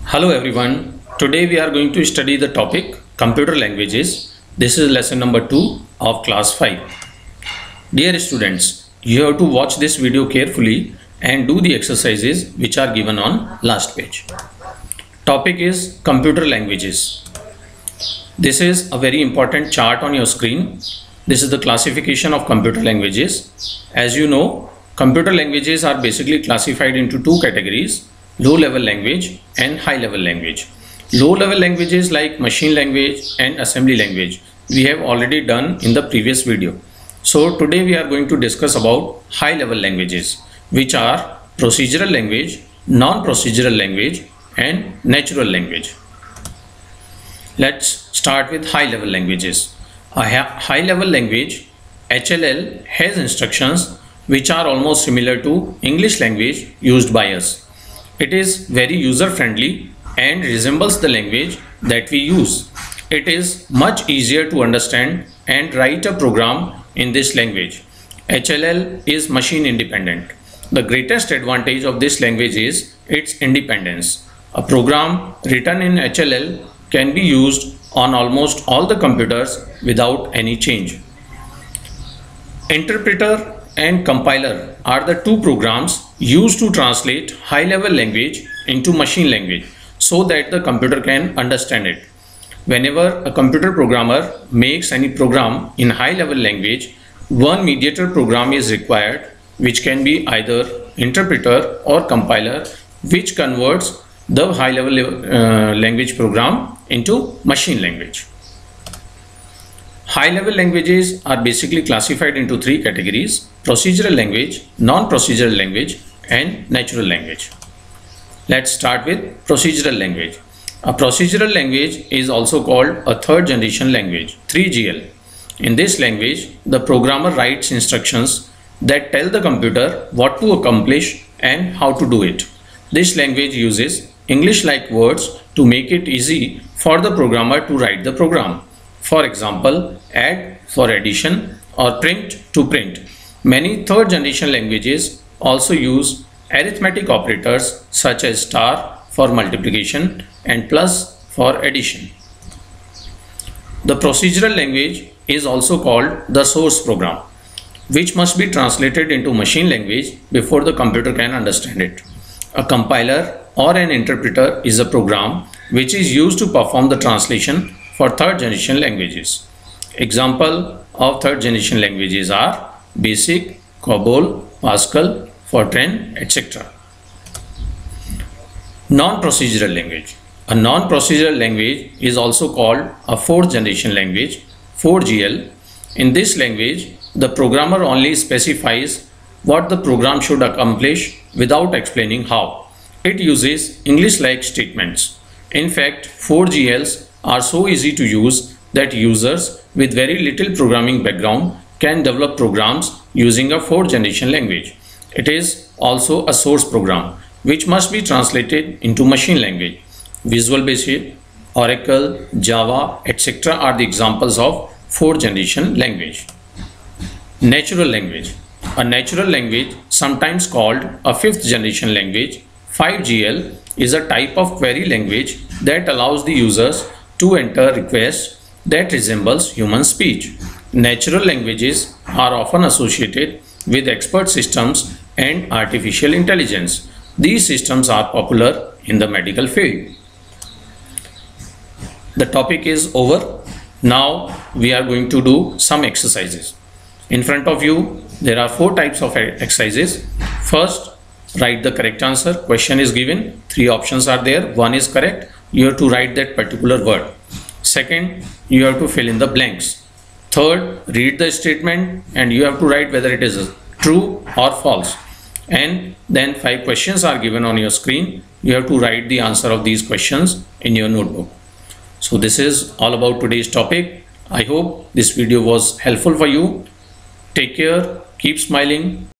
Hello everyone. Today we are going to study the topic computer languages. This is lesson number 2 of class 5. Dear students, you have to watch this video carefully and do the exercises which are given on last page. Topic is computer languages. This is a very important chart on your screen. This is the classification of computer languages. As you know, computer languages are basically classified into two categories: low-level language and high-level language. Low-level languages like machine language and assembly language we have already done in the previous video. So today we are going to discuss about high-level languages, which are procedural language, non-procedural language and natural language. Let's start with high-level languages. A high-level language, HLL, has instructions which are almost similar to English language used by us. It is very user-friendly and resembles the language that we use. It is much easier to understand and write a program in this language. HLL is machine independent. The greatest advantage of this language is its independence. A program written in HLL can be used on almost all the computers without any change. Interpreter and compiler are the two programs used to translate high-level language into machine language so that the computer can understand it. Whenever a computer programmer makes any program in high-level language, one mediator program is required, which can be either interpreter or compiler, which converts the high-level language program into machine language. High-level languages are basically classified into three categories: procedural language, non-procedural language and natural language. Let's start with procedural language. A procedural language is also called a third generation language, 3GL. In this language, the programmer writes instructions that tell the computer what to accomplish and how to do it. This language uses English-like words to make it easy for the programmer to write the program. For example, add for addition or print to print. Many third generation languages also use arithmetic operators such as star for multiplication and plus for addition. The procedural language is also called the source program, which must be translated into machine language before the computer can understand it. A compiler or an interpreter is a program which is used to perform the translation for third generation languages. Example of third generation languages are BASIC, COBOL, Pascal, Fortran, etc. Non-procedural language. A non-procedural language is also called a fourth generation language, 4GL. In this language, the programmer only specifies what the program should accomplish without explaining how. It uses English-like statements. In fact, 4GLs are so easy to use that users with very little programming background can develop programs using a fourth generation language. It is also a source program which must be translated into machine language. Visual Basic, Oracle, Java, etc. are the examples of fourth generation language. Natural language. A natural language, sometimes called a fifth generation language, 5GL, is a type of query language that allows the users to enter requests that resembles human speech. Natural languages are often associated with expert systems and artificial intelligence. These systems are popular in the medical field. The topic is over. Now we are going to do some exercises. In front of you there are 4 types of exercises. First, write the correct answer. Question is given, 3 options are there, 1 is correct. You have to write that particular word. Second, you have to fill in the blanks. Third, read the statement and you have to write whether it is true or false. And then 5 questions are given on your screen. You have to write the answer of these questions in your notebook. So this is all about today's topic. I hope this video was helpful for you. Take care, keep smiling.